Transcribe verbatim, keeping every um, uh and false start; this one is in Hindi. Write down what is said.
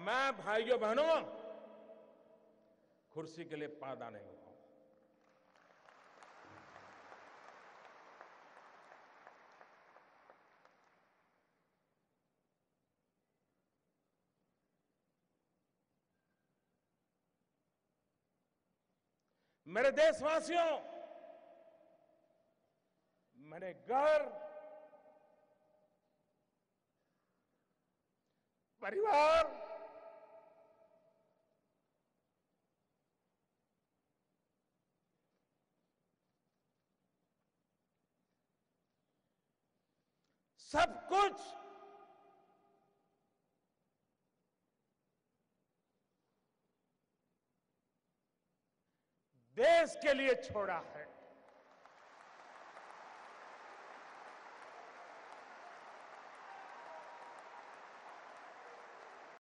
मैं भाइयों बहनों कुर्सी के लिए पैदा नहीं हुआ। मेरे देशवासियों, मैंने घर, परिवार, सब कुछ देश के लिए छोड़ा है।